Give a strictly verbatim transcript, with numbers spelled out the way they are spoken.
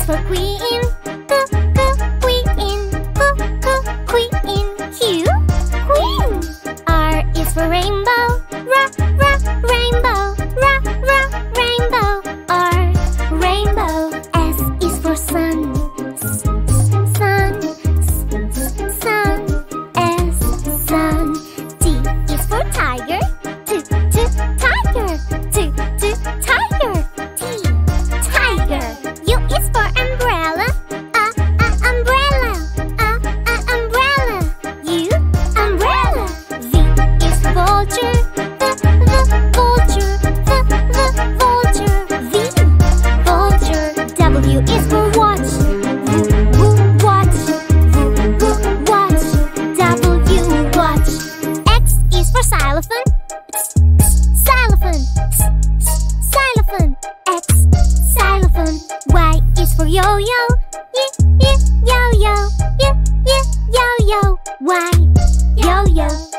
for queen. Q, Q, queen. Q, Q, queen. Q, queen. R is for rainbow. R, R, rainbow. R, R, rainbow. R, rainbow. S is for sun. S, sun. S, sun. S, sun. T is for tiger. T, T, tiger. T, T, tiger. T, tiger. U is for umbrella. Uh, uh, umbrella. Uh, uh, umbrella. U, umbrella. V is for vulture. V, V, vulture. V, V, vulture. V, vulture. W is for watch. W, W, watch. W, W, watch. W, watch. X is for xylophone. X, X, xylophone. X, X, xylophone. X, xylophone. Y is for yo-yo. Y, y, yo-yo. Y, y, yo-yo. Y, yo-yo.